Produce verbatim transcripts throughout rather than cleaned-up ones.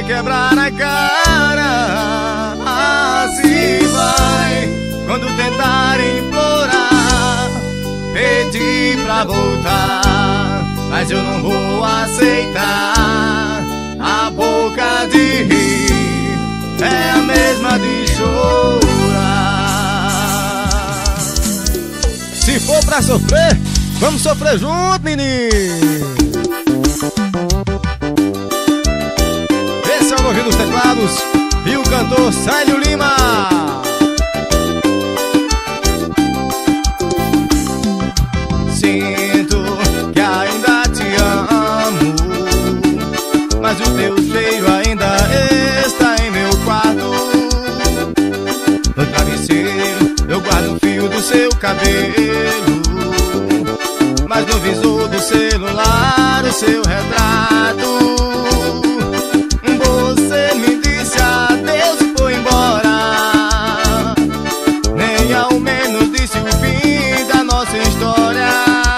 quebrar a cara. Assim vai quando tentar implorar, pedir pra voltar, mas eu não vou aceitar. A boca de rir é a mesma de chorar. Se for pra sofrer, vamos sofrer junto, menino. Esse é o Novinho dos Teclados e o cantor Célio Lima. Sinto que ainda te amo, mas o teu cheiro ainda está em meu quarto. No travesseiro eu guardo o fio do seu cabelo, mas no visor do celular o seu retrato. Você me disse adeus e foi embora, nem ao menos disse o fim da nossa história.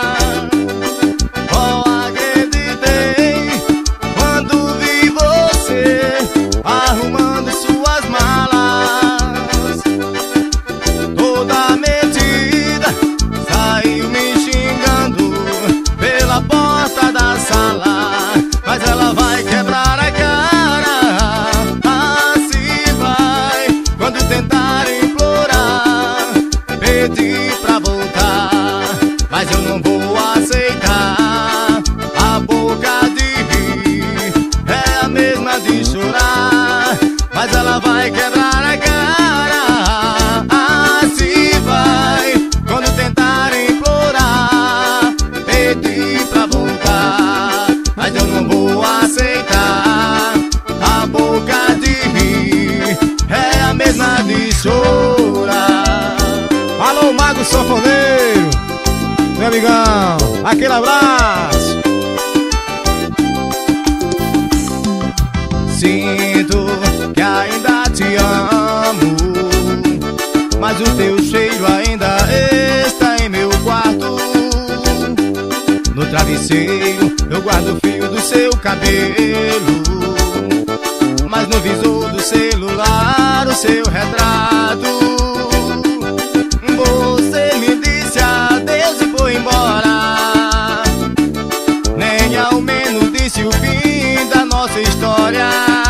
Oh, acreditei quando vi você arrumando suas malas, toda metida, saiu me xingando pela porta da sala. Mas ela vai quebrar a cara, assim vai quando tentar implorar, pedir pra voltar, mas eu não vou aceitar. A boca de rir é a mesma de chorar, mas ela vai quebrar a cara. Assim vai quando tentar implorar, pedir pra voltar, mas eu não vou aceitar. A boca de rir é a mesma de chorar. Alô, Mago Sanfoneiro, meu amigão, aquele abraço. Sinto que ainda te amo, mas o teu cheiro ainda está em meu quarto. No travesseiro eu guardo o fio do seu cabelo, mas no visor do celular o seu retrato. Você me disse adeus e foi embora, nem ao menos disse o fim da nossa história.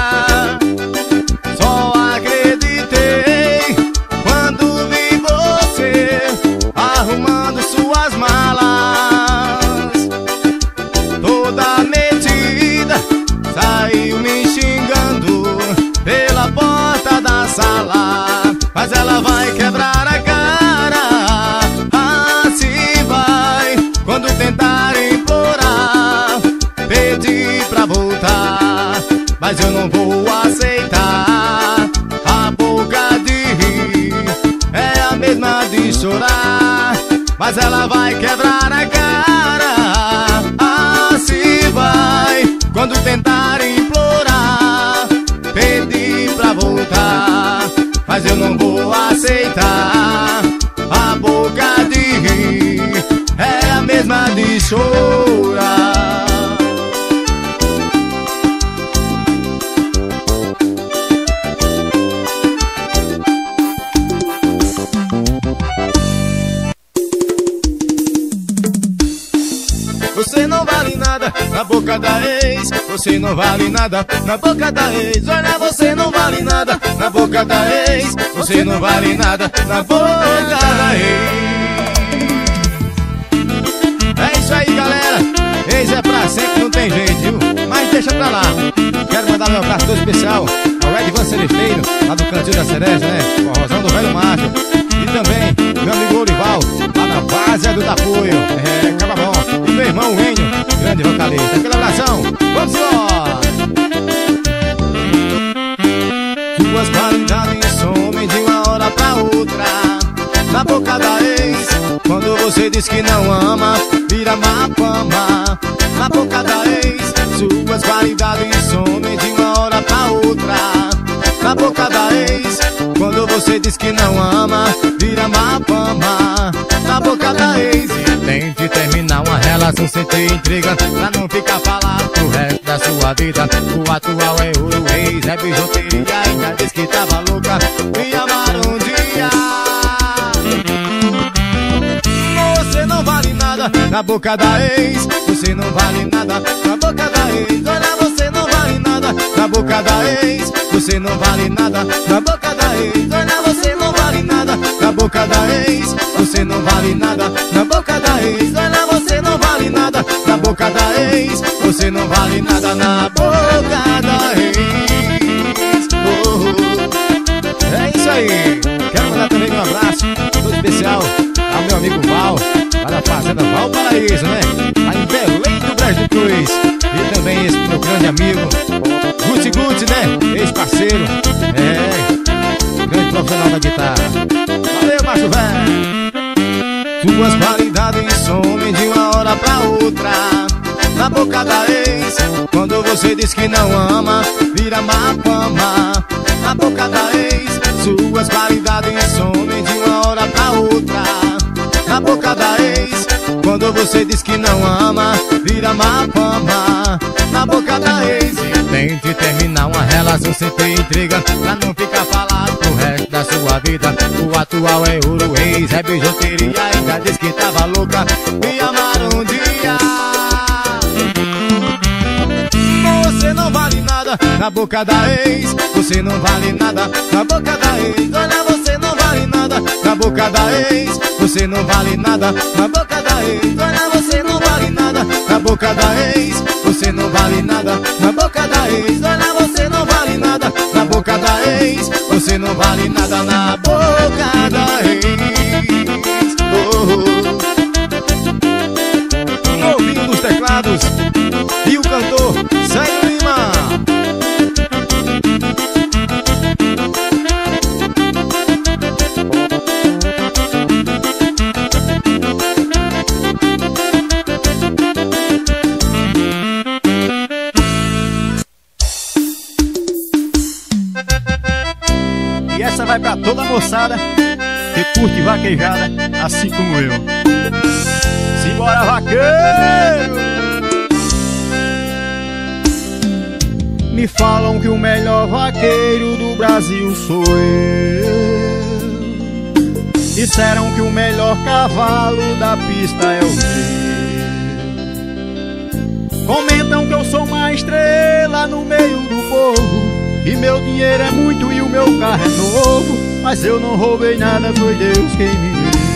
Só acreditei quando vi você arrumando suas malas, toda metida, saiu me xingando pela porta da sala. Mas ela vai quebrar a cara, assim vai quando tentar implorar, pedir pra voltar, mas eu não vou aceitar. A boca de rir é a mesma de chorar, mas ela vai quebrar a cara. Assim vai quando tentar implorar, pedir pra voltar, mas eu não vou aceitar. A boca de rir é a mesma de chorar. Você não vale nada na boca da ex, você não vale nada na boca da ex. Olha, você não vale nada na boca da ex, você não vale nada na boca da ex. É isso aí, galera, ex é pra sempre, não tem jeito, viu? Mas deixa pra lá. Quero mandar meu abraço todo especial ao Edvan Celesteiro, lá do Cantinho da Cereja, né? Forrozão do Velho Macho. E também meu amigo Orival, lá na Várzea do Tapuio. É, acaba bom. E meu irmão Enio, grande vocalista. Aquele abração, vamos embora. Suas qualidades somem de uma hora pra outra na boca da ex. Quando você diz que não ama, vira má fama na boca da ex. Suas qualidades somem de uma hora pra outra na boca da ex. Quando você diz que não ama, vira má fama na boca da ex. E tente terminar uma relação relação sem ter intriga, pra não ficar falado pro resto da sua vida. O atual é ouro, ex é bijuteria, ainda diz que tava louca, me amaram um dia. Você não vale nada na boca da ex, você não vale nada na boca da ex. Olha, você não vale nada na boca da ex, você não vale nada na boca da ex. Olha, você não vale nada na boca da ex, você não vale nada na boca da ex. Olha, você não vale nada na boca da ex, você não vale nada na boca da ex. Oh, é isso aí. Quero mandar também um abraço todo especial ao meu amigo Val, lá da fazenda Valparaíso, né? Lá em Belém do Brejo do Cruz. E também esse meu grande amigo Guti Guti, né? Ex-parceiro, é, grande profissional da guitarra. Valeu, macho velho. Suas qualidades somem de uma hora pra outra na boca da ex. Quando você diz que não ama, vira má fama na boca da ex. Suas qualidades somem de uma hora pra outra na boca da ex. Quando você diz que não ama, vira má fama na boca da ex. E tente terminar uma relação sem ter intriga, pra não ficar falado pro resto da sua vida. O atual é ouro, ex é bijuteria, ainda diz que tava louca, me amaram um dia. Você não vale nada na boca da ex, você não vale nada na boca da ex. Olha, você não vale nada na boca da ex, você não vale nada na boca da ex. Olha, você não vale nada na boca da ex, você não vale nada na boca da ex. Olha, você não vale nada na boca da ex, você não vale nada na boca da ex. Oh, oh. Ouvindo os teclados e o cantor Sérgio Lima. E essa vai pra toda a moçada que curte vaquejada, assim como eu. Simbora, vaqueiro! Me falam que o melhor vaqueiro do Brasil sou eu. Disseram que o melhor cavalo da pista é o meu. Comentam que eu sou uma estrela no meio do povo, e meu dinheiro é muito e o meu carro é novo. Mas eu não roubei nada, foi Deus quem me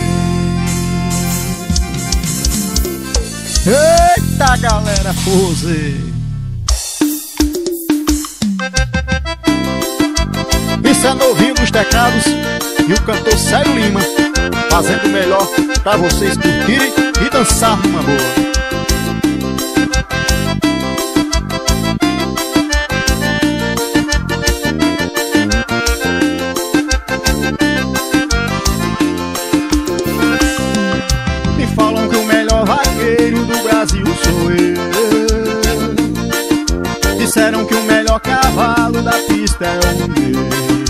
deu. Eita, galera, forrozê! Isso é novinho dos teclados e o cantor Sérgio Lima, fazendo o melhor pra vocês curtirem e dançar numa boa. Me falam que o melhor vaqueiro do Brasil sou eu. Disseram que o melhor cavalo da pista é o meu.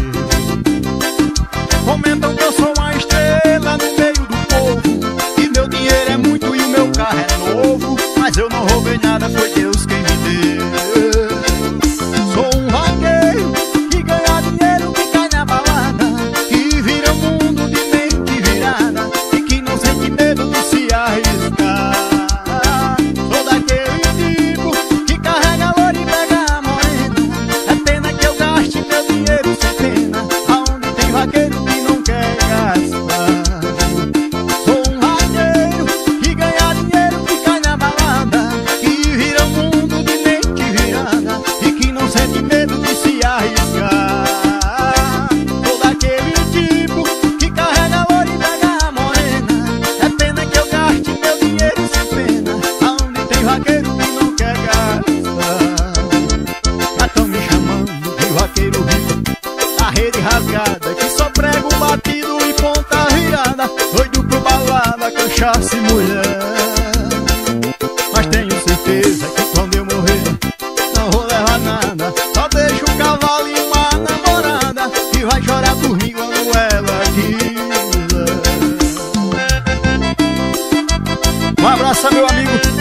Comentam que eu sou uma estrela no meio do povo, e meu dinheiro é muito e o meu carro é novo. Mas eu não roubei nada, foi Deus quem me deu. Sou um vaqueiro que ganha dinheiro, que cai na balada, que vira o mundo de mente virada, e que não sente medo de se arriscar. Sou daquele tipo que carrega louro e pega a morena. É pena que eu gaste meu dinheiro sem pena, aonde tem vaqueiro que não quer gastar. Sou um vaqueiro que ganha dinheiro, que cai na balada, que vira o mundo de mente virada, e que não sente medo de se arriscar. Sou daquele tipo que carrega louro e pega a morena. É pena que eu gaste meu dinheiro sem pena, aonde tem vaqueiro que não quer gastar. Já tão me chamando de vaqueiro rico, a rede rasgada, que só prego batido e ponta virada, doido pro balada, cachaça e mulher. Mas tenho certeza que quando eu morrer não vou levar nada, só deixo um cavalo e uma namorada, que vai chorar por mim quando ela quiser. Um abraço, meu amigo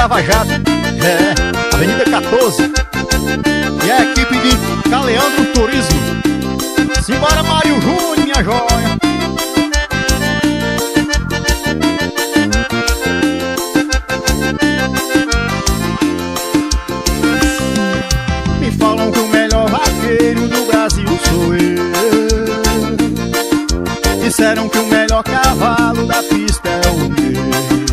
Lava Jato, é, Avenida quatorze. E a equipe de Caleandro Turismo. Simbora, Mário Júnior, minha joia. Me falam que o melhor vaqueiro do Brasil sou eu. Disseram que o melhor cavalo da pista é o meu.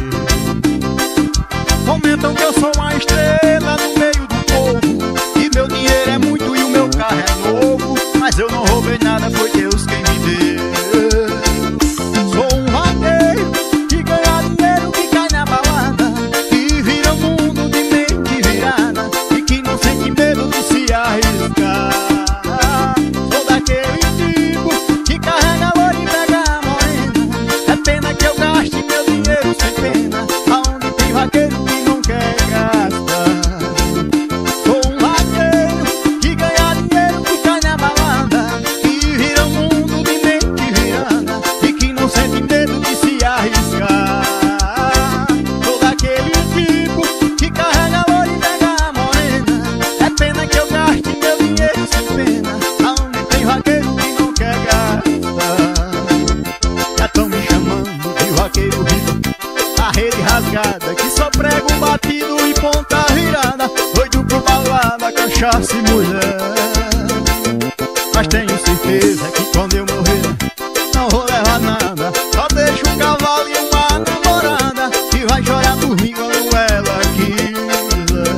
Comentam que eu sou uma estrela no meio do povo, e meu dinheiro é muito e o meu carro é novo. Mas eu não roubei nada, foi Deus quem me deu. Sou um vaqueiro que ganha dinheiro, que cai na balada, que vira o mundo de mente virada, e que não sente medo de se arriscar. Sou daquele tipo que carrega ouro e pega a morena. É pena que eu gaste meu dinheiro sem pena, aonde tem vaqueiro que não quer gastar. Sou um vaqueiro que ganha dinheiro, que cai na balada, que vira o mundo de mente virada, e que não sente medo de se arriscar. Sou daquele tipo que carrega ouro e pega a morena. É pena que eu gaste meu dinheiro sem pena, aonde tem vaqueiro que não quer gastar. Já tão me chamando de vaqueiro rico, a rede rasgada, que só prego batido e ponta virada, doido por balada, cachaça e mulher. Mas tenho certeza que quando eu morrer não vou levar nada, só deixo um cavalo e uma namorada, que vai chorar por mim quando ela quiser.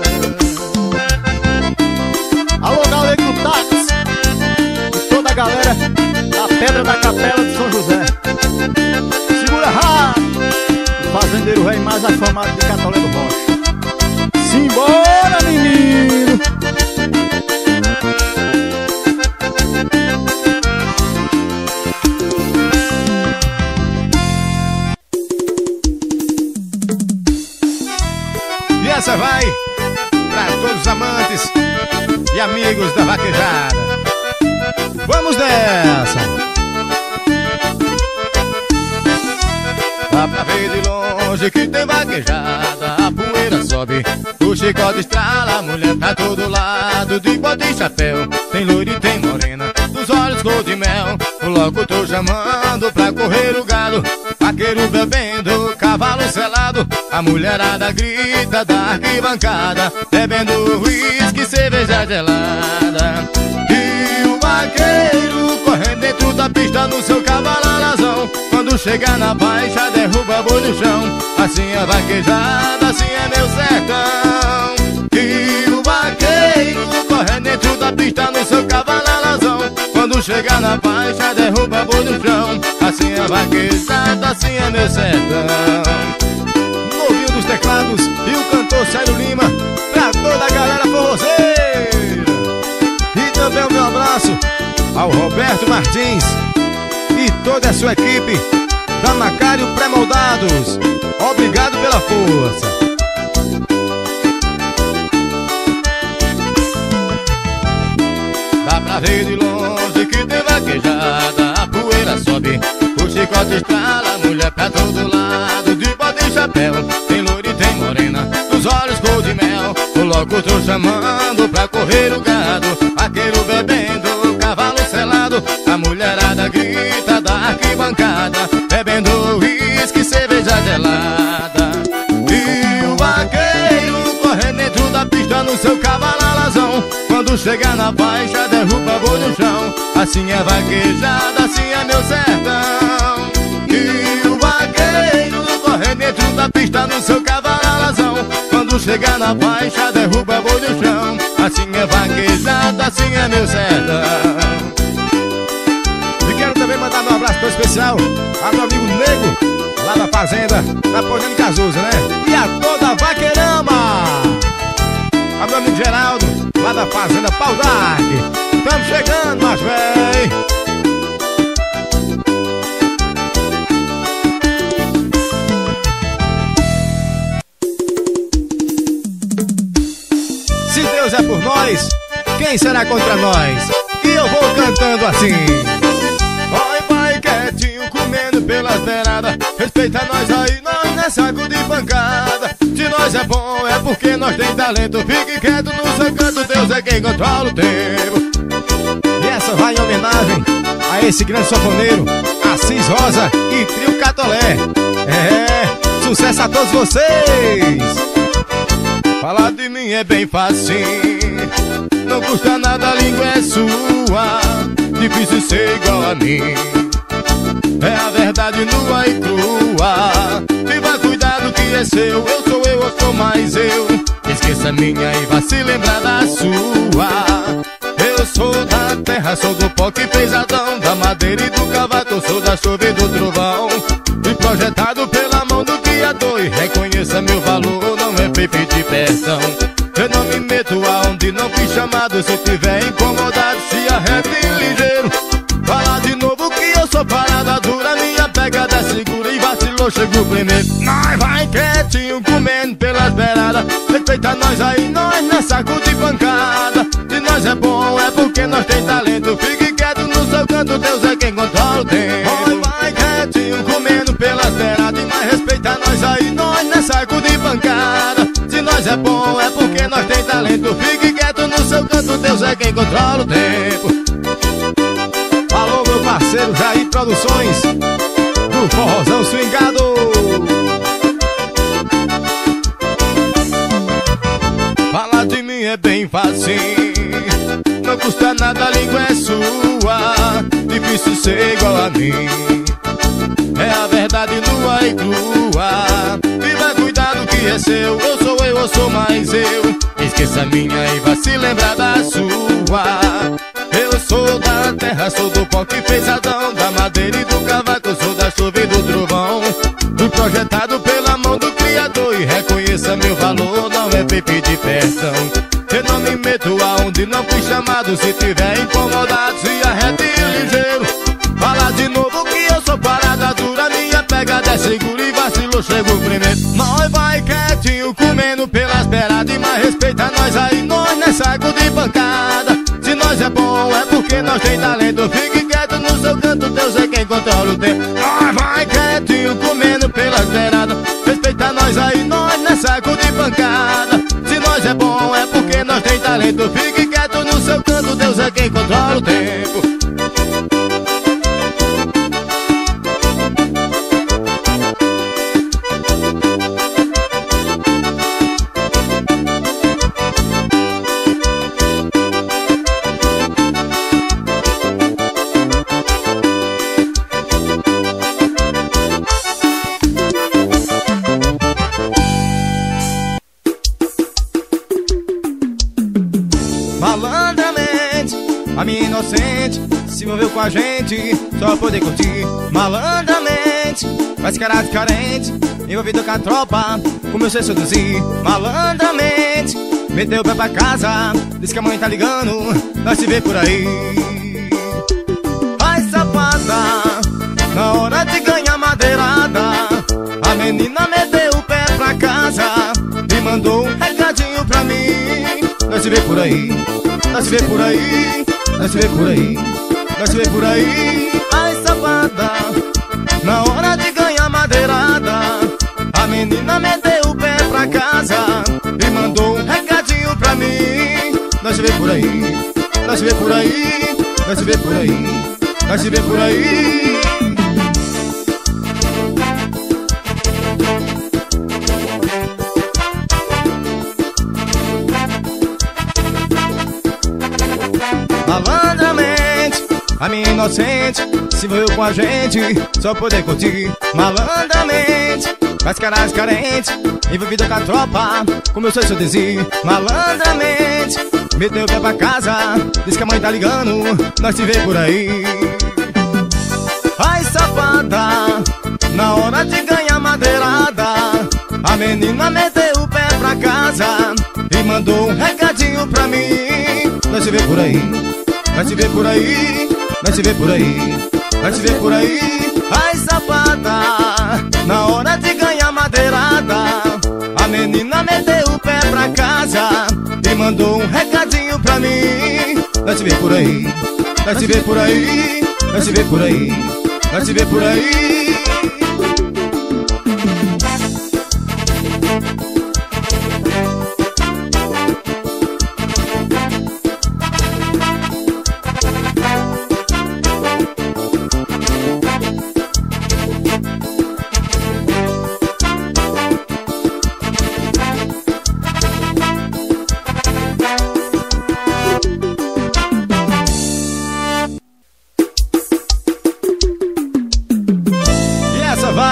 Alô, galera do táxi e toda a galera da Pedra da Capela de São José. Segura rápido, o fazendeiro rei mais afamado de Catolé do Rocha. Simbora, menino! E essa vai pra todos os amantes e amigos da vaquejada. Vamos nessa! Dá pra ver de longe que tem vaquejada, a poeira sobe, o chicote estrala, a mulher pra todo lado, de bota e chapéu, tem loira e tem morena, dos olhos cor de mel. Logo tô chamando pra correr o gado, vaqueiro bebendo, cavalo selado, a mulherada grita da arquibancada, bebendo uísque, cerveja gelada. E o vaqueiro correndo dentro da pista no seu cavalo alazão, quando chega na baixa derruba boi no chão. Assim é vaquejada, assim é meu sertão. E o vaqueiro correndo dentro da pista no seu cavalo alazão, quando chega na baixa derruba boi no chão. Assim é vaquejada, assim é meu sertão. No ouvido dos teclados e o cantor Célio Lima, pra toda a galera forrozeira. E também o meu abraço ao Roberto Martins e toda a sua equipe da Macário Pré-Moldados. Obrigado pela força. Dá pra ver de longe que tem vaquejada, a poeira sobe, o chicote estrala, a mulher pra todo lado, de bota e chapéu, tem loira e tem morena, dos olhos cor de mel. Logo tô chamando pra correr o gado, vaqueiro bebendo, cavalo selado, a mulherada grita da arquibancada, bebendo uísque, cerveja gelada. E o vaqueiro correndo dentro da pista no seu cavalo alazão, quando chega na baixa derruba boi no chão. Assim é vaquejada, assim é meu sertão. E o vaqueiro correndo dentro da pista no seu cavalo alazão, quando chega na baixa derruba boi no chão. Assim é vaquejada, assim é meu sertão. E quero também mandar meu abraço todo especial a meu amigo Nego, lá da fazenda, da Ponte Casuza, né? E a toda a vaqueirama, a meu amigo Geraldo, lá da fazenda Pau d'Arque. Tamo chegando, mas véi. Se Deus é por nós, quem será contra nós? E eu vou cantando assim. Vai, vai quietinho, comendo pelas beiradas, respeita nós aí, nós não é saco de pancada. De nós nós é bom, é porque nós tem talento. Fique quieto no seu canto, Deus é quem controla o tempo. E essa vai em homenagem a esse grande sanfoneiro, Assis Rosa e Trio Catolé. É, sucesso a todos vocês. Falar de mim é bem fácil, não custa nada, a língua é sua. Difícil ser igual a mim, é a verdade nua e crua. Viva cuidado que é seu, eu sou eu, eu sou mais eu. Esqueça a minha e vá se lembrar da sua. Eu sou da terra, sou do pó que fez Adão, da madeira e do cavaco, sou da chuva e do trovão. Fui projetado pela mão do Criador e reconheça meu valor, não é pra pedir perdão. Eu não me meto aonde não fui chamado, se tiver incomodado se arrete ligeiro. Fala de novo que eu sou parada dura, minha pegada é segura e vacilou, chegou primeiro. Nós vai quietinho comendo pelas beiradas, respeita nós aí, nós não é saco de pancada. Se nós é bom é porque nós tem talento. Fique quieto no seu canto, Deus é quem controla o tempo. Nós vai quietinho comendo pelas beiradas, mas respeita nós aí, nós não é saco de pancada. Se nós é bom é porque nós tem talento. Fique quieto no seu canto, Deus é quem controla o tempo. Alô, meu parceiro Jair Produções, do Forrozão Swingado. Falar de mim é bem fácil, não custa nada, a língua é sua. Difícil ser igual a mim, é a verdade nua e crua. Viva cuidado que é seu, eu sou eu, eu sou mais eu. Esqueça a minha e vá se lembrar da sua. Eu sou da terra, sou do pó que fez Adão, da madeira e do cavaco, sou da chuva e do trovão. Fui projetado pela mão do Criador e reconheça meu valor, não é pra pedir perdão. Eu não me meto aonde não fui chamado, se tiver incomodado se arrete ligeiro. Fala de novo que eu sou parada dura, minha pegada é segura e vacilou, chegou primeiro. Nós vai quietinho comendo pelas beiradas, mas respeita nós aí, nós não é saco de pancada. Se nós é bom é porque nós tem talento. Fique quieto no seu canto, Deus é quem controla o tempo. Nós vai quietinho comendo pelas beiradas, respeita nós aí, nós não é saco de pancada. Se nós é bom é porque nós tem talento. Fique quieto no seu canto, Deus é quem controla o tempo. Malandramente, a minha inocente se envolveu com a gente só pra poder curtir. Malandramente, faz caráter carente, envolvido com a tropa, comecei a seduzir. Malandramente, meteu o pé pra casa, disse que a mãe tá ligando, nós se vê por aí. Ai safada, na hora de ganhar madeirada, a menina meteu o pé pra casa e mandou um recadinho pra mim. Nós se vê por aí, nós se vê por aí, nós se vê por aí, nós se vê por aí. Ai safada, na hora de ganhar madeirada, a menina meteu o pé pra casa e mandou um recadinho pra mim. Nós se vê por aí, nós se vê por aí, nós se vê por aí, nós se vê por aí. Malandramente, a minha inocente se envolveu com a gente só pra poder curtir. Malandramente, faz caras carente, envolvida com a tropa, começou a seduzir. Malandramente, meteu o pé pra casa, diz que a mãe tá ligando, nós se vê por aí. Ai safada, na hora de ganhar madeirada, a menina meteu o pé pra casa e mandou um recadinho pra mim. Nós se vê por aí, nós se vê por aí, nós se vê por aí, nós se vê por aí. Ai safada, na hora de ganhar madeirada, a menina meteu o pé pra casa e mandou um recadinho pra mim. Nós se vê por aí, nós se vê por aí, nós se vê por aí, nós se vê por aí.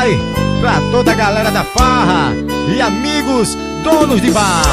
vai pra toda a galera da farra e amigos donos de bar.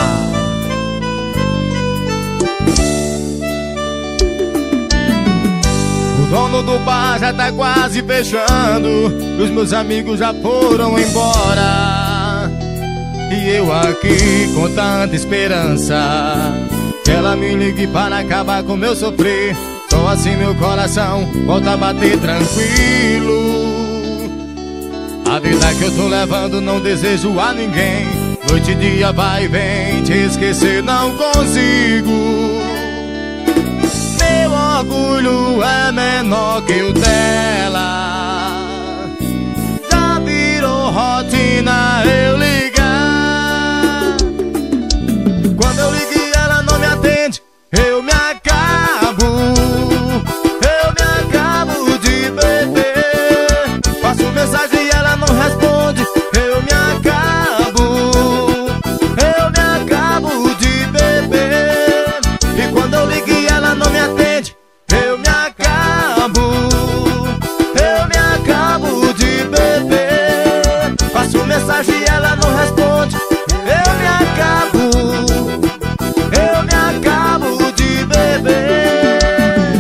O dono do bar já tá quase fechando, os meus amigos já foram embora, e eu aqui com tanta esperança que ela me ligue para acabar com meu sofrer. Só assim meu coração volta a bater tranquilo. A vida que eu tô levando não desejo a ninguém. Noite e dia vai e vem, te esquecer não consigo. Meu orgulho é menor que o dela, já virou rotina eu ligar. Quando eu ligo e ela não me atende, eu me acabo, eu me acabo de beber. Passo mensagem e ela não responde, eu me acabo, eu me acabo de beber. E quando eu ligo e ela não me atende, eu me acabo, eu me acabo de beber. Passo mensagem e ela não responde, eu me acabo, eu me acabo de beber.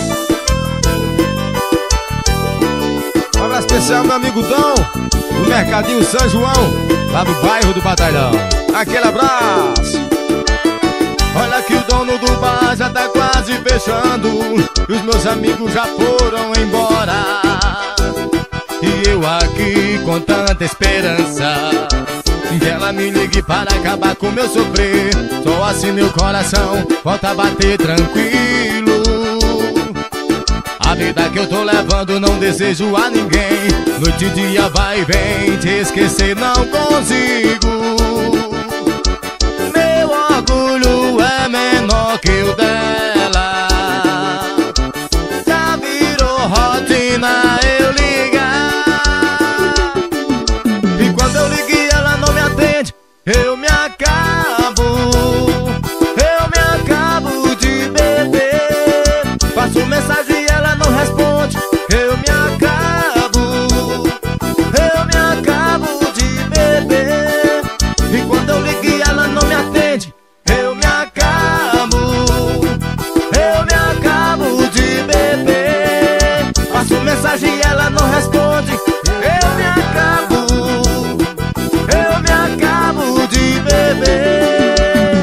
Um abraço especial, meu amigo Dom, do Mercadinho São João, lá do bairro do Batalhão. Aquele abraço. Olha que o dono do bar já tá quase fechando, e os meus amigos já foram embora, e eu aqui com tanta esperança que ela me ligue para acabar com meu sofrer. Só assim meu coração volta a bater tranquilo. A vida que eu tô levando não desejo a ninguém. Noite e dia vai e vem, te esquecer não consigo. Meu orgulho é menor que o dela, já virou rotina eu ligar. E quando eu ligo e ela não me atende, eu me acabo, eu me acabo de beber. Passo mensagem e ela não responde, eu me acabo, eu me acabo de beber. E quando eu ligo e ela não me atende, eu me acabo, eu me acabo de beber. Passo mensagem e ela não responde, eu me acabo, eu me acabo de beber.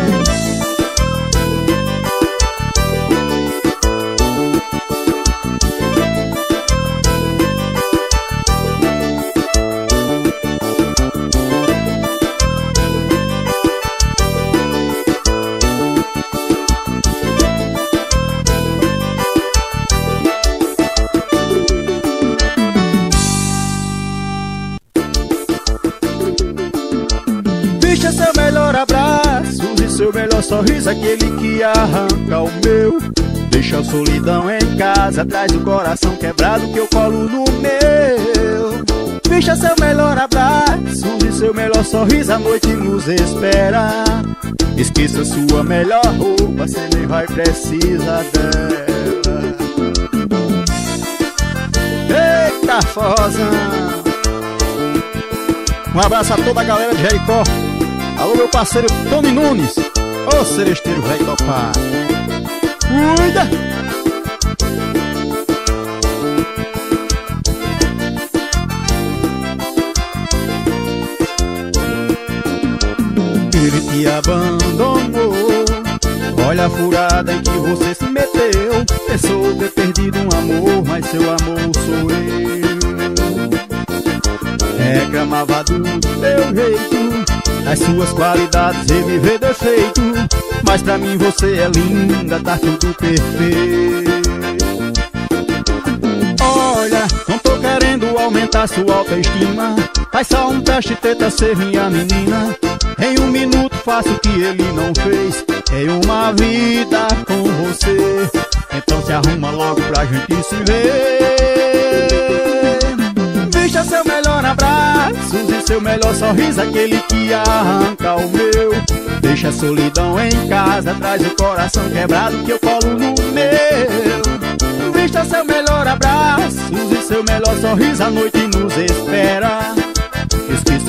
Deixa seu melhor abraço e seu melhor sorriso, aquele que arranca o meu. Deixa a solidão em casa, traz o coração quebrado que eu colo no meu. Deixa seu melhor abraço e seu melhor sorriso, a noite nos espera. Esqueça sua melhor roupa, cê nem vai precisar dela. Eita, forrozão! Um abraço a toda a galera de Jericó. Alô, meu parceiro Tony Nunes, ô seresteiro velho topar. Cuida! Ele te abandonou, olha a furada em que você se meteu. Pensou ter perdido um amor, mas seu amor sou eu. Reclamava do teu jeito, das suas qualidades ele vê defeito, mas pra mim você é linda, tá tudo perfeito. Olha, não tô querendo aumentar sua autoestima, faz só um teste, tenta ser minha menina. Em um minuto faço o que ele não fez em uma vida com você. Então se arruma logo pra gente se ver. Vista seu melhor abraço e seu melhor sorriso, aquele que arranca o meu. Deixa a solidão em casa, traz o coração quebrado que eu colo no meu. Vista seu melhor abraço e seu melhor sorriso, a noite nos espera.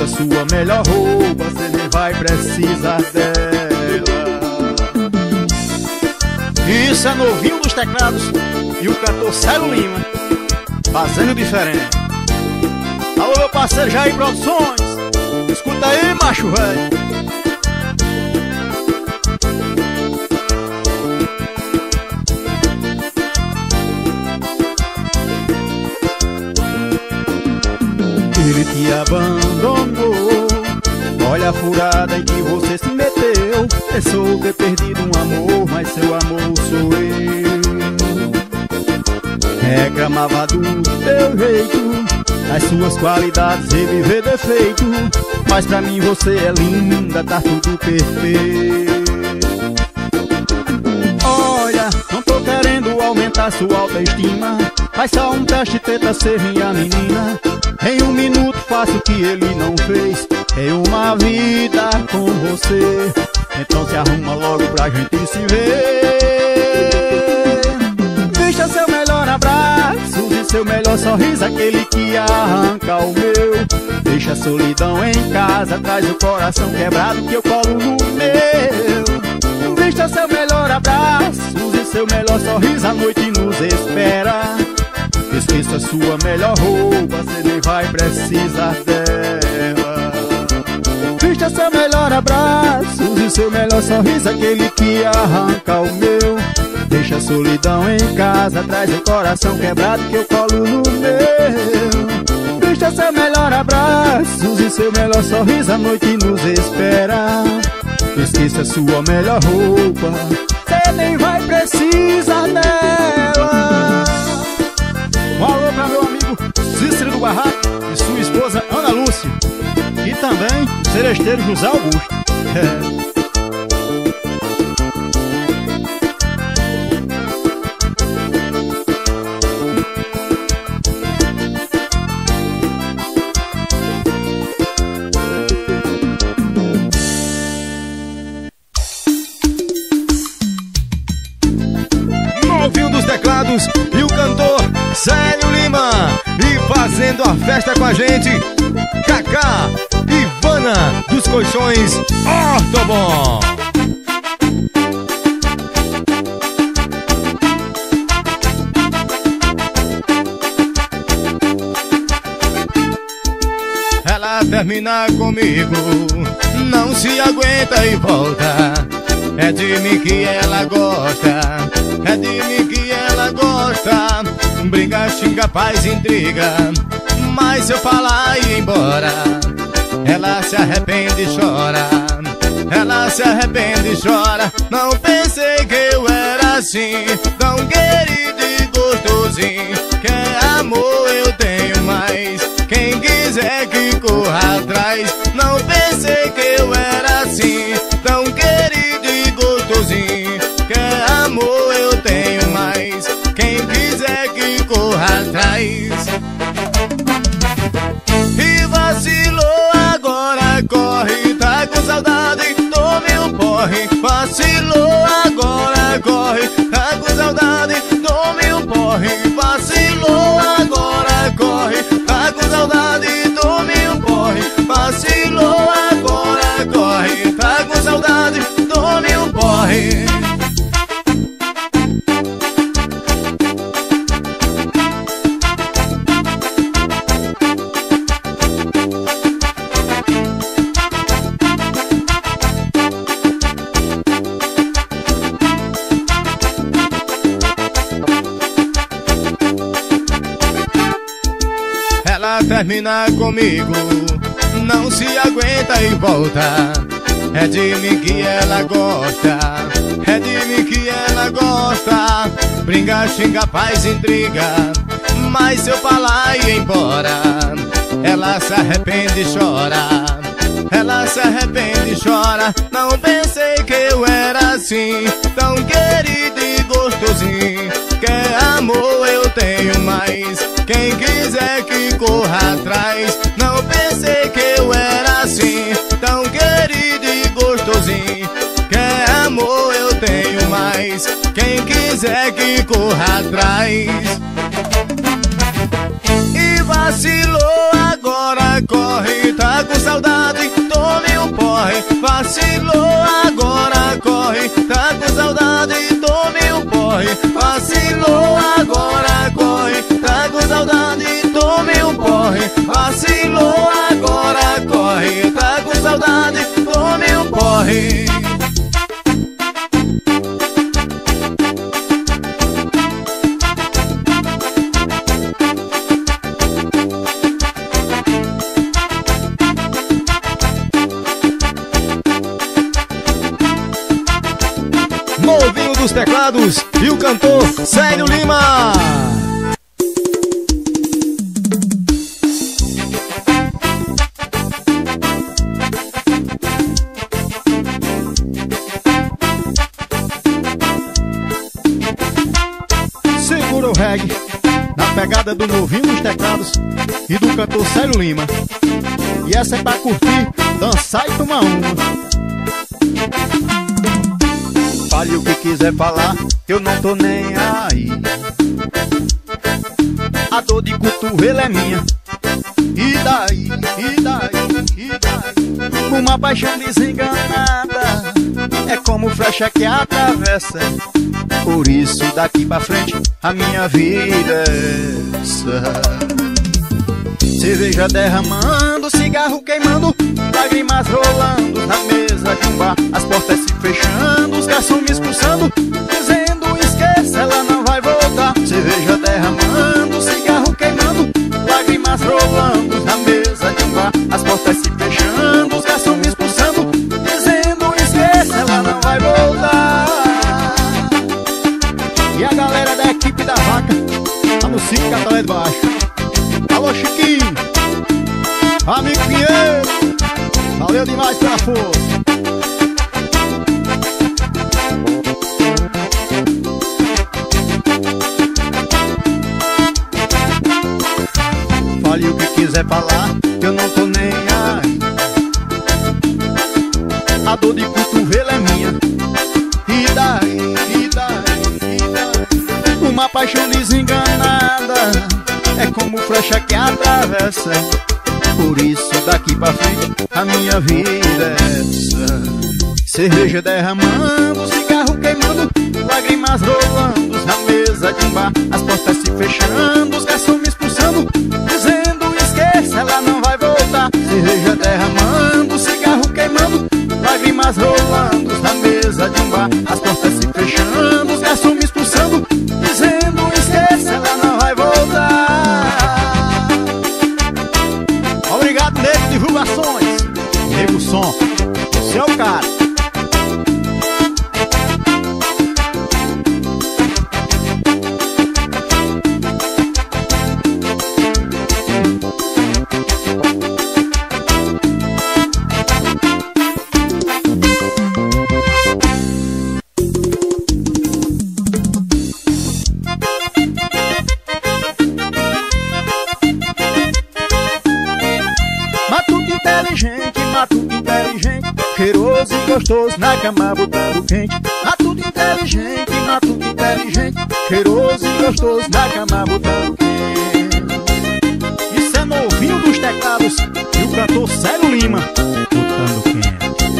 Esqueça sua melhor roupa, você nem vai precisar dela. Isso é Novinho dos Teclados e o cantor Célio Lima, fazendo diferente. Alô, meu parceiro Jair Produções, escuta aí, macho velho. Ele te abandonou, olha a furada em que você se meteu. Pensou ter perdido um amor, mas seu amor sou eu. Reclamava do teu jeito, das suas qualidades e viver defeito. Mas pra mim você é linda, tá tudo perfeito. Olha, não tô querendo aumentar sua autoestima, faz só um teste, tenta ser minha menina. Em um minuto faço o que ele não fez em uma vida com você. Então se arruma logo pra gente se ver. Vista seu melhor abraço, use seu melhor sorriso, aquele que arranca o meu. Deixa a solidão em casa, traz o coração quebrado que eu colo no meu. Vista seu melhor abraço, use seu melhor sorriso, a noite nos espera. Esqueça sua melhor roupa, você nem vai precisar dela. Vista seu melhor abraço, use seu melhor sorriso, aquele que arranca o meu. Deixa a solidão em casa, traz o coração quebrado que eu colo no meu. Vista seu melhor abraço, use seu melhor sorriso, a noite nos espera. Esqueça sua melhor roupa, você nem vai precisar dela. Um alô pra meu amigo Cícero do Barraco e sua esposa Ana Lúcia, e também o seresteiro José Augusto. Novinho dos Teclados e o cantor Célio Lima, e fazendo a festa com a gente, Cacá e Ivana dos Colchões Ortobon. Ela termina comigo, não se aguenta e volta. É de mim que ela gosta, é de mim que ela gosta. Briga, xinga, paz, intriga, mas se eu falar e ir embora, ela se arrepende e chora. Ela se arrepende e chora. Não pensei que eu era assim, tão querido e gostosinho. Quer amor eu tenho mais, quem quiser que corra atrás. Não pensei que eu era assim, tão querido e gostosinho. Quer amor eu tenho mais, quem quiser que corra atrás. E vacilou, agora corre, tá com saudade, tome um porre. Vacilou, agora corre, tá com saudade, tome um porre. Vacilou, agora corre, tá com saudade, tome um porre. Vacilou, agora corre, tá com saudade, tome um porre. Ela termina comigo, não se aguenta e volta. É de mim que ela gosta, é de mim que ela gosta. Brinca, xinga, paz, intriga, mas se eu falar e ir embora, ela se arrepende e chora. Ela se arrepende e chora. Não pensei que eu era assim, tão querido e gostosinho. Quer amor eu tenho mais, quem quiser que corra atrás. Não pensei que eu era assim, tão querido e gostosinho. Quer amor eu tenho mais, quem quiser que corra atrás. E vacilou, agora corre, tá com saudade. nos teclados e o cantor Célio Lima. Segura o reggae na pegada do novinho nos teclados e do cantor Célio Lima. E essa é pra curtir, dançar e tomar uma. Fale o que quiser falar, eu não tô nem aí. A dor de cotovelo é minha. E daí, e daí, e daí? Uma paixão desenganada é como flecha que atravessa. Por isso daqui pra frente a minha vida é essa. Cerveja derramando, cigarro queimando, lágrimas rolando na mesa de um bar, as portas se fechando, os garçons me expulsando, dizendo esqueça, ela não vai voltar. Cerveja derramando, cigarro queimando, lágrimas rolando na mesa de um bar, as portas se fechando, os garçons me expulsando, dizendo esqueça, ela não vai voltar. E a galera da equipe da vaca tá no Cine Catalé de Baixo. Alô Chiquinho, amigo Pinheiro, valeu demais pela força. Fale o que quiser falar, eu não tô nem aí. A dor de cotovelo é minha. E daí, e daí, e daí? Uma paixão desenganada é como flecha que atravessa. Por isso daqui pra frente a minha vida é essa. Cerveja derramando, cigarro queimando, lágrimas rolando na mesa de um bar, as portas se fechando, os garçons me expulsando, dizendo esqueça, ela não vai voltar. Cerveja derramando, cigarro queimando, lágrimas rolando na mesa de um bar, as portas se fechando, os garçons me expulsando, dizendo esqueça, ela não vai voltar. Obrigado, Nego Divulgações, Nego Som, você é o cara. Cheiroso e gostoso na cama botando quente. Matuto inteligente, matuto inteligente, cheiroso e gostoso na cama botando quente. Isso é novinho dos teclados e o cantor Célio Lima botando quente.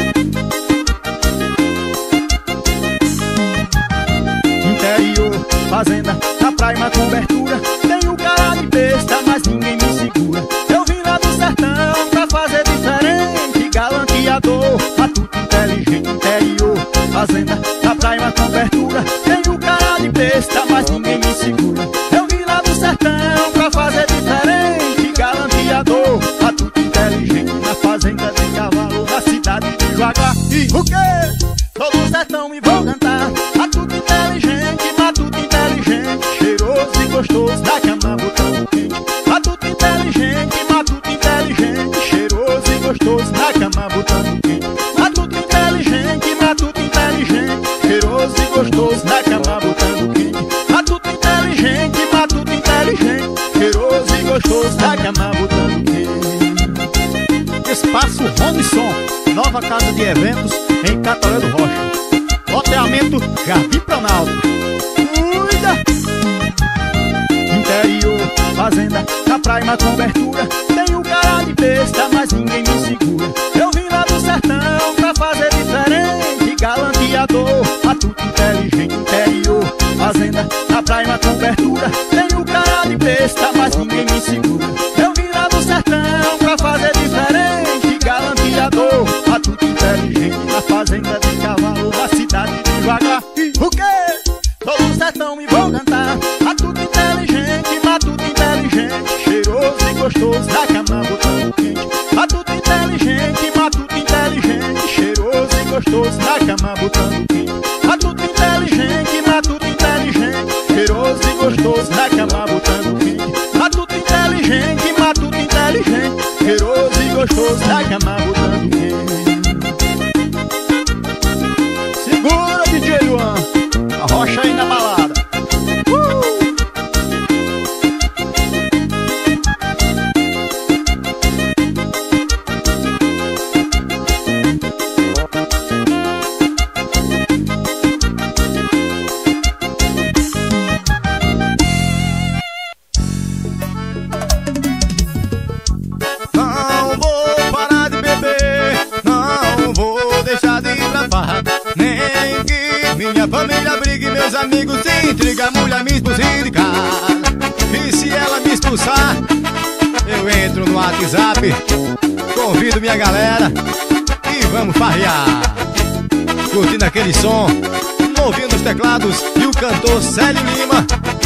Interior, fazenda, na praia uma cobertura. Tenho cara de besta, mas ninguém me segura. Eu vim lá do sertão pra fazer diferente, galanteador, matuto inteligente, interior, fazenda, na praia uma cobertura. Tenho cara de besta, mas ninguém me segura. Eu vim lá do sertão pra fazer diferente, galanteador, matuto inteligente, na fazenda de cavalo, na cidade de Joaguá. E o quê? Todo o sertão me vou cantar. Matuto inteligente, matuto inteligente, cheiroso e gostoso na cama botando quente. Matuto inteligente, matuto inteligente, cheiroso e gostoso na cama botando quente. Matuto inteligente, matuto inteligente, cheiroso e gostoso na cama botando quente. Matuto inteligente, matuto inteligente, cheiroso e gostoso na cama botando quente. Espaço Robson, nova casa de eventos em Cataré do Rocha. Loteamento Jardim Planalto. Cuida! Interior, fazenda, na praia uma cobertura. Tenho cara de besta, mas ninguém me segura. Eu vim lá do sertão pra fazer diferente, galanteador, matuto inteligente, interior, fazenda, na praia uma cobertura. Tenho cara de besta, mas ninguém me segura. Eu vim lá do sertão pra fazer diferente, galanteador, matuto inteligente, na fazenda de cavalo, na cidade de Joaguá. O quê? Todo o sertão me vou cantar. Matuto inteligente, matuto inteligente, cheiroso e gostoso na cama botando quente. Matuto inteligente, matuto inteligente, cheiroso e gostoso na cama botando quente. Matuto inteligente, segue amarrotando quem. Segura, D J Luan, a rocha aí na balada. Minha família briga e meus amigos se intriga. A mulher me expulsa de casa. E se ela me expulsar, eu entro no WhatsApp, convido minha galera e vamos farrear, curtindo aquele som, ouvindo os teclados e o cantor Célio Lima.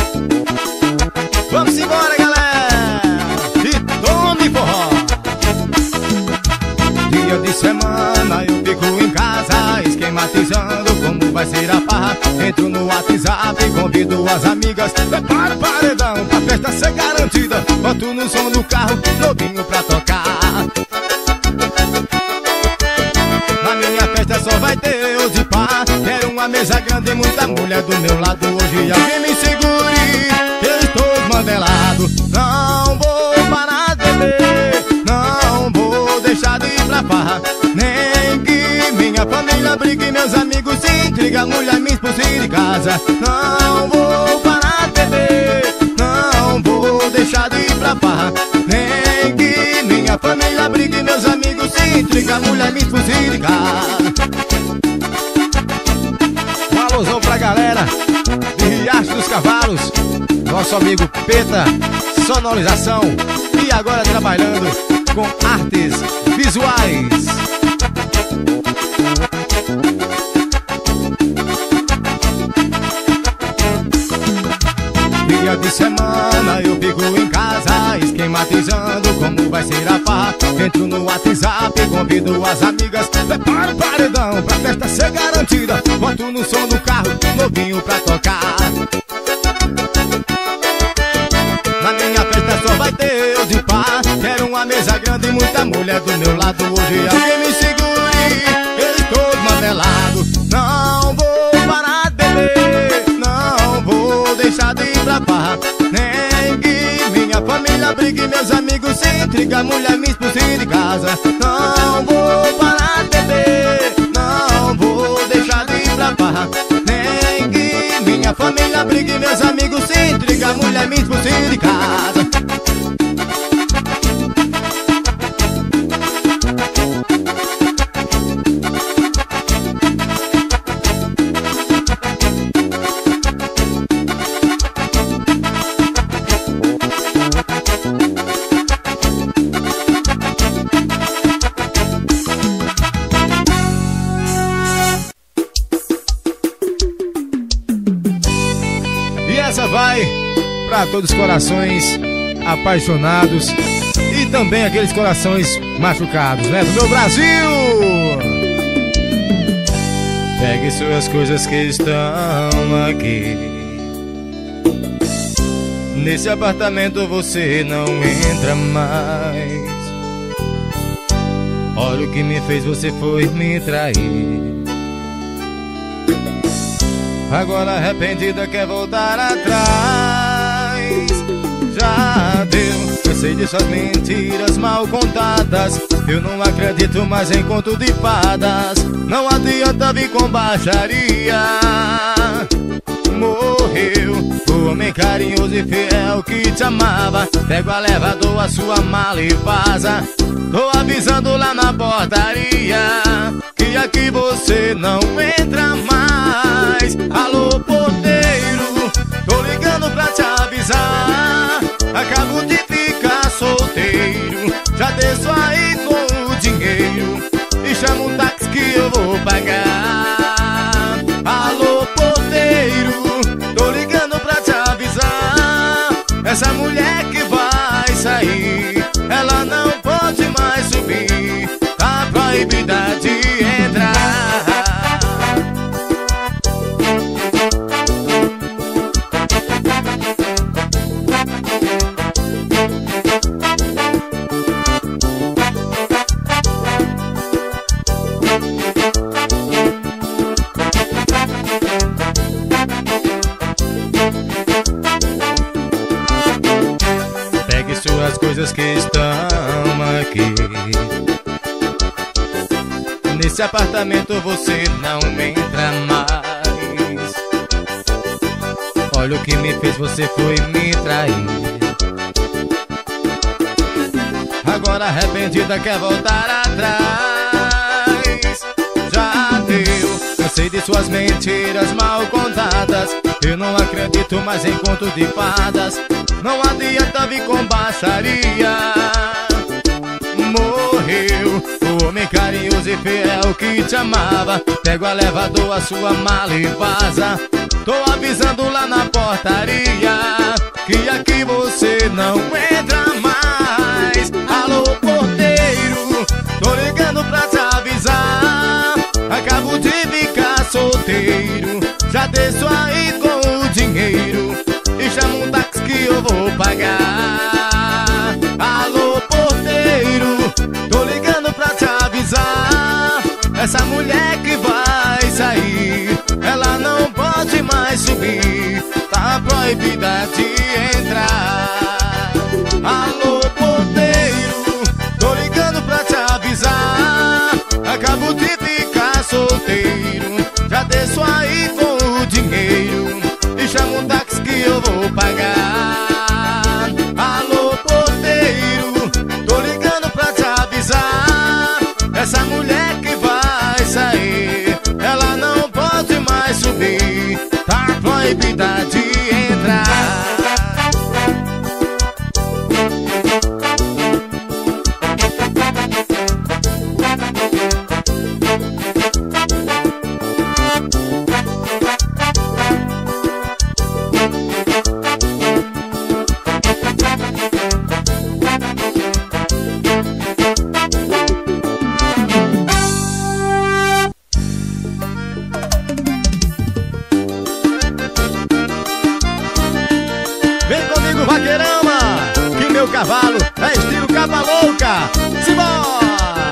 Vamos embora, galera, e tome forró. Dia de semana eu fico em casa esquematizando como vai ser a farra. Entro no WhatsApp, convido as amigas, prepara o paredão pra festa ser garantida. Boto no som do carro, novinho pra tocar. Na minha festa só vai ter eu de pá. Quero uma mesa grande e muita mulher do meu lado. Hoje alguém me segure, que eu estou desmantelado. Não vou parar de beber, não vou deixar de ir pra farra. Nem que minha família brigue e meus amigos se intriga. A mulher me expulsa de casa. Não vou parar de beber, não vou deixar de ir pra farra. Nem que minha família brigue e meus amigos se intriga. A mulher me expulsa de casa. Um alusão pra galera de Riacho dos Cavalos, nosso amigo Peta, sonorização. E agora trabalhando com artes visuais. Dia de semana eu fico em casa esquematizando como vai ser a farra. Entro no WhatsApp, convido as amigas, prepara o paredão pra festa ser garantida. Boto no som do carro, novinho pra tocar. Na minha festa só vai ter eu de pá. Quero uma mesa grande e muita mulher do meu lado. Hoje alguém me segure, eu estou desmantelado. Não vou parar de beber, não vou deixar de ir pra farra. Nem que minha família brigue e meus amigos se intriga. A mulher me expulsa de casa. Não vou parar de beber, não vou deixar de ir pra farra. Nem que minha família brigue e meus amigos se intriga. A mulher me expulsa de casa. Vai para todos os corações apaixonados e também aqueles corações machucados, né, do meu Brasil. Pegue suas coisas que estão aqui. Nesse apartamento você não entra mais. Olha o que me fez, você foi me trair. Agora arrependida quer voltar atrás. Já deu, cansei de suas mentiras mal contadas. Eu não acredito mais em conto de fadas. Não adianta vir com baixaria. Morreu o homem carinhoso e fiel que te amava. Pega o elevador, a sua mala e vaza. Tô avisando lá na portaria que aqui você não entra mais. Alô, porteiro, tô ligando pra te avisar. Acabo de ficar solteiro. Já desço aí com o dinheiro e chama um táxi que eu vou pagar. Alô, porteiro, tô ligando pra te avisar. Essa mulher que vai sair, ela não pode mais subir. Tá proibida de entrar. suas coisas que estão aqui. Nesse apartamento você não entra mais. Olha o que me fez, você foi me trair. Agora arrependida quer voltar atrás. Já deu, cansei de suas mentiras mal contadas. Eu não acredito mais em conto de fadas. Não adianta vir com baixaria. Morreu o homem carinhoso e fiel que te amava. Pega o elevador, a sua mala e vaza. Tô avisando lá na portaria que aqui você não entra mais. Alô, porteiro, tô ligando pra te avisar. Acabo de ficar solteiro. Já desço aí com o dinheiro e chama um táxi que eu vou pagar. Alô, porteiro, tô ligando pra te avisar. Essa mulher que vai sair, ela não pode mais subir. Tá proibida de entrar. Alô, porteiro, tô ligando pra te avisar. Acabo de ficar solteiro. Já desço aí com o dinheiro e chama um táxi que eu vou pagar. Alô, porteiro, tô ligando pra te avisar. Essa mulher que vai sair, ela não pode mais subir. Tá proibida de entrar. Cavalo é estilo capa louca. Simbora!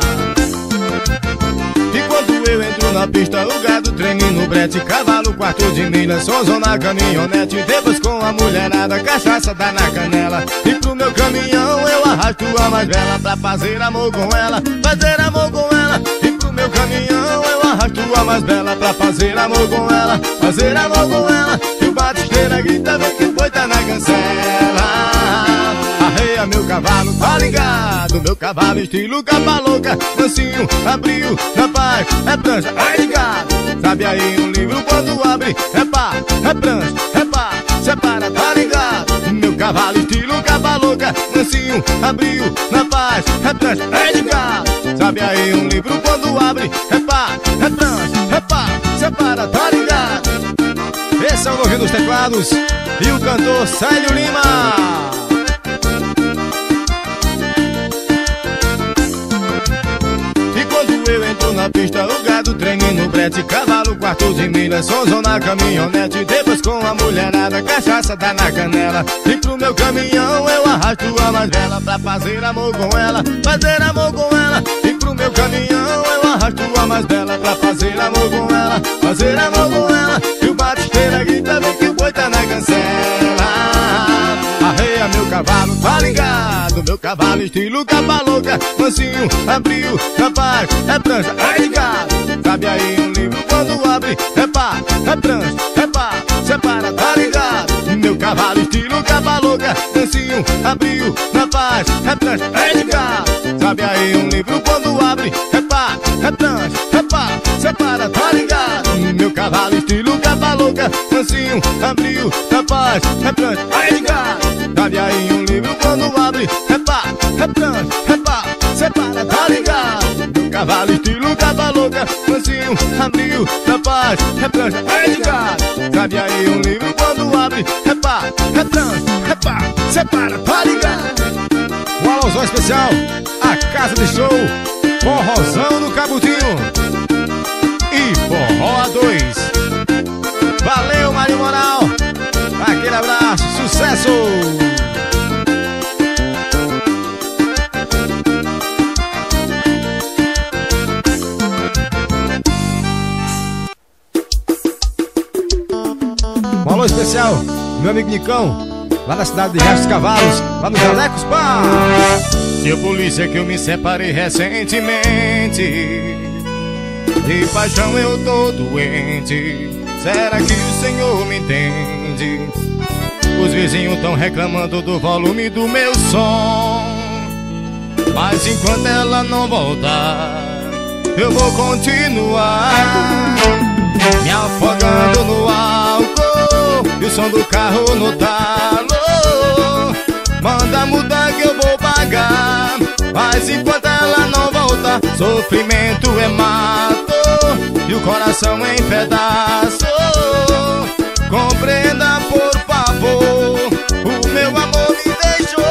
E quando eu entro na pista, o gado treine no brete. Cavalo, quarto de milha, sonzão na caminhonete. Depois com a mulherada, cachaça dá na canela. E pro meu caminhão eu arrasto a mais bela pra fazer amor com ela. Fazer amor com ela. E pro meu caminhão eu arrasto a mais bela pra fazer amor com ela. Fazer amor com ela. E o batisteira grita, vem que foi tá na cancela. Arreia meu cavalo, tá ligado? Meu cavalo estilo capa louca. Mansinho, abriu, na paz, é prancha, é ligado. Sabe aí um livro quando abre, é pá, é prancha, é pá, separa, tá ligado? Meu cavalo estilo capa louca. Mansinho, abriu, na paz, é prancha, é ligado. Sabe aí um livro quando abre, é pá, é prancha, é pá, separa, tá ligado? Esse é o novinho dos teclados e o cantor Célio Lima. Eu entro na pista, o gado treine no brete. Cavalo, quarto de milha, sonzão na caminhonete. Depois com a mulherada, cachaça dá na canela. E pro meu caminhão eu arrasto a mais bela pra fazer amor com ela. Fazer amor com ela. E pro meu caminhão eu arrasto a mais bela pra fazer amor com ela. Fazer amor com ela. E o batisteira grita, vem que o boi tá na cancela. Arreia meu cavalo, tá ligado? Meu cavalo estilo capa louca. Mansinho, abriu, capaz, é prancha, é ligado. Sabe aí um livro quando abre, é pá, é prancha, é pá, separa, tá ligado? Meu cavalo estilo capa louca. Mansinho, abriu, na paz, é prancha, é ligado. Sabe aí um livro quando abre, é pá, é prancha, é pá, separa, tá ligado? Meu cavalo estilo capa louca. Mansinho, abriu, na paz, é prancha, é ligado. Sabe aí um livro quando abre, é pá, é prancha, é pá, separa, tá ligado? Meu cavalo estilo capa louca. Mansinho, abriu, na paz, é prancha, é ligado. Sabe aí um livro quando abre, é pá, é prancha, é pá, separa, tá ligado? Um alusão especial, a casa de show Forrozão do Cabutinho e Forró A dois. Valeu, Mário Moral, aquele abraço, sucesso! Um alô especial, meu amigo Nicão, lá na cidade de Riacho dos Cavalos, lá no Jalecos Bar. Seu polícia, que eu me separei recentemente, de paixão eu tô doente. Será que o senhor me entende? Os vizinhos tão reclamando do volume do meu som, mas enquanto ela não voltar, eu vou continuar me afogando no álcool e o som do carro no talo. Manda mudar que eu vou pagar, mas enquanto ela não voltar, sofrimento é mato e o coração em pedaço. Compreenda, por favor, o meu amor me deixou.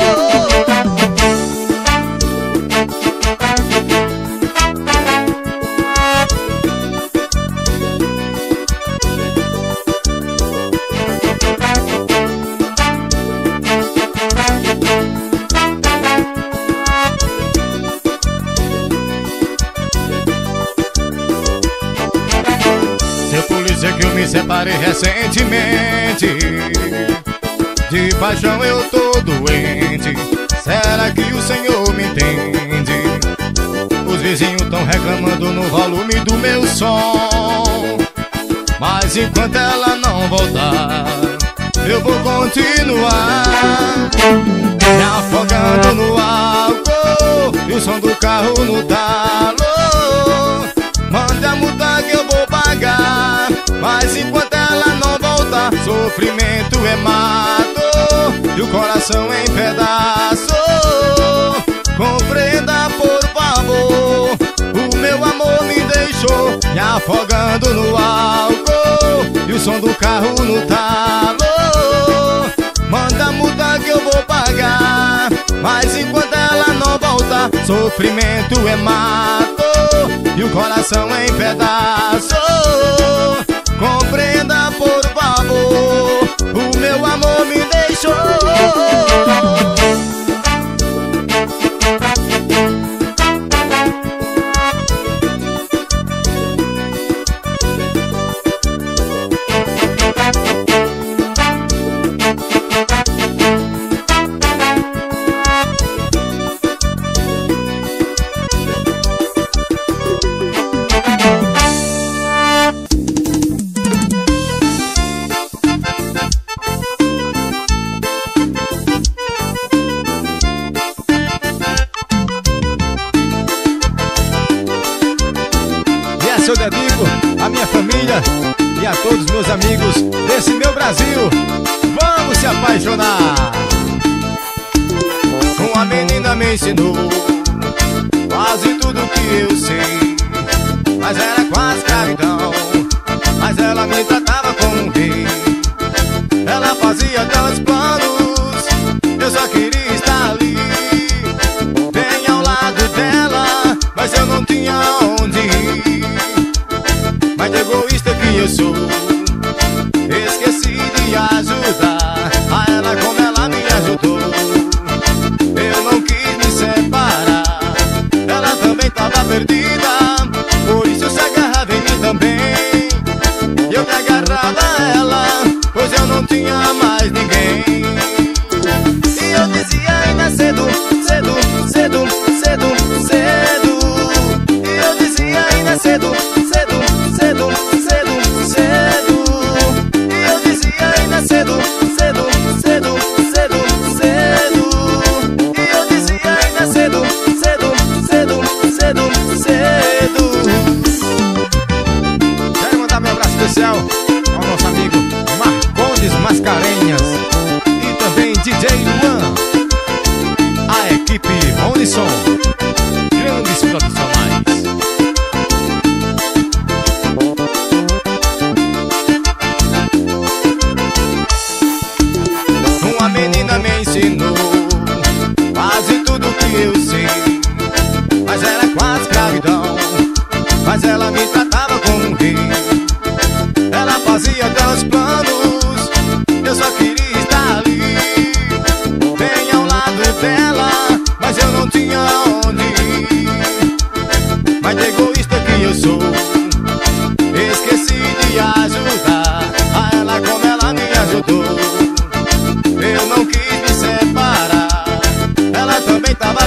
Que eu me separei recentemente, de paixão eu tô doente. Será que o senhor me entende? Os vizinhos tão reclamando no volume do meu som, mas enquanto ela não voltar, eu vou continuar me afogando no álcool e o som do carro no talo. Manda mudar que eu vou pagar, mas enquanto ela não voltar, sofrimento é mato e o coração em pedaço. Compreenda, por favor, o meu amor me deixou, me afogando no álcool e o som do carro no talo. Manda mudar que eu vou pagar, mas enquanto ela não voltar, sofrimento é mato e o coração em pedaço. Compreenda, por favor, o meu amor me deixou. Eu dedico a minha família e a todos meus amigos desse meu Brasil. Vamos se apaixonar. Uma menina me ensinou quase tudo que eu sei, mas era quase escravidão, mas ela me tratava como um rei. Ela fazia tantos planos, eu só queria estar ali, bem ao lado dela, mas eu não tinha onde ir. Mas de egoísta que eu sou, esqueci de ajudar a ela como ela me ajudou. Eu não quis me separar, ela também tava perdida, por isso se agarrava em mim também. E eu me agarrava a ela, pois eu não tinha mais ninguém.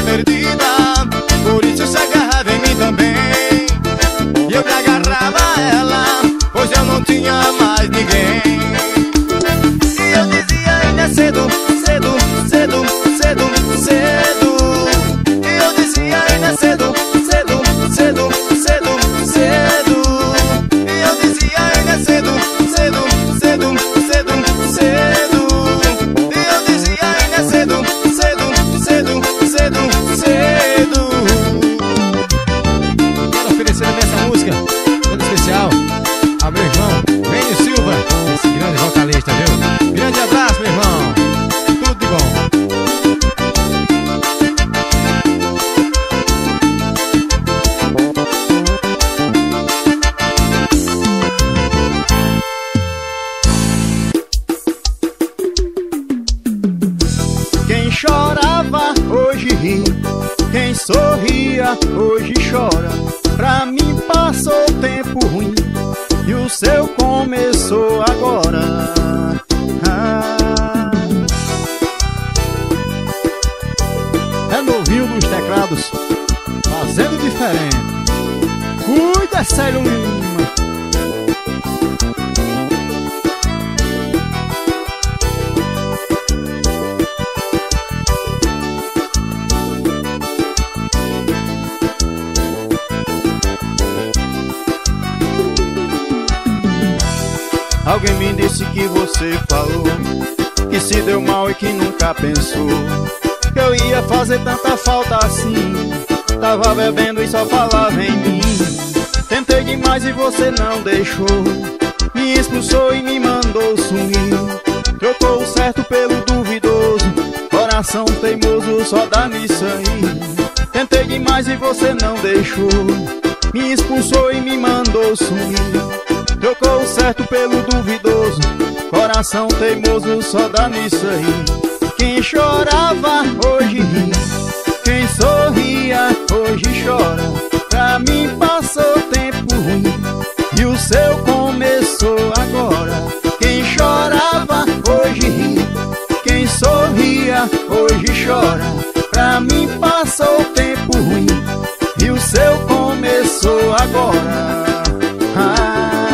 perdida, por isso se agarrava em mim também. E eu me agarrava a ela, pois eu não tinha mais ninguém. E eu dizia ainda é cedo, cedo, cedo, cedo, cedo. E eu dizia ainda é cedo, cedo, cedo, cedo, cedo. E eu dizia ainda é cedo, cedo, cedo, cedo, cedo. E eu dizia ainda é cedo, cedo, cedo, cedo, cedo. Quero oferecer essa música toda especial ao meu irmão Benio Silva, esse grande vocalista, viu? Grande abraço, meu irmão. Tudo de bom. Quem chorava hoje ri, quem sorria hoje chora. Pra mim passou tempo ruim e o seu começou agora. Ah. É novinho dos teclados, fazendo diferente. Cuida, Célio Lima. Alguém me disse que você falou que se deu mal e que nunca pensou que eu ia fazer tanta falta assim. Tava bebendo e só falava em mim. Tentei demais e você não deixou, me expulsou e me mandou sumir. Trocou o certo pelo duvidoso, coração teimoso só dá nisso aí. Tentei demais e você não deixou, me expulsou e me mandou sumir. Trocou o certo pelo duvidoso, coração teimoso só dá nisso aí. Quem chorava hoje ri, quem sorria hoje chora. Pra mim passou tempo ruim e o seu começou agora. Quem chorava hoje ri, quem sorria hoje chora. Pra mim passou tempo ruim e o seu começou agora. Ah.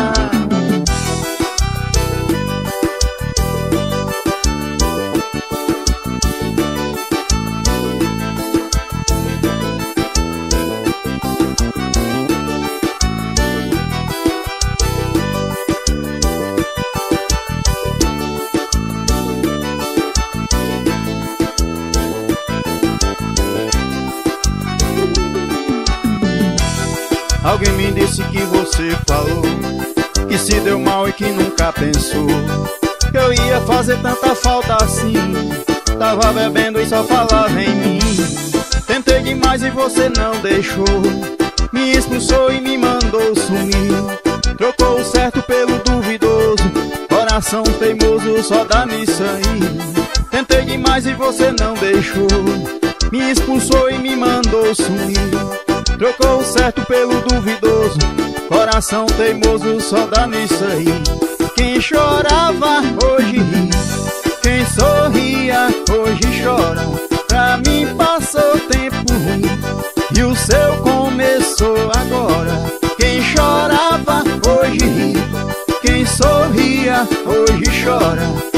Alguém me disse que você falou que se deu mal e que nunca pensou que eu ia fazer tanta falta assim. Tava bebendo e só falava em mim. Tentei demais e você não deixou, me expulsou e me mandou sumir. Trocou o certo pelo duvidoso, coração teimoso só dá nisso aí. Tentei demais e você não deixou, me expulsou e me mandou sumir. Trocou o certo pelo duvidoso, coração teimoso só dá nisso aí. Quem chorava hoje ri, quem sorria hoje chora. Pra mim passou tempo ruim e o seu começou agora. Quem chorava hoje ri, quem sorria hoje chora.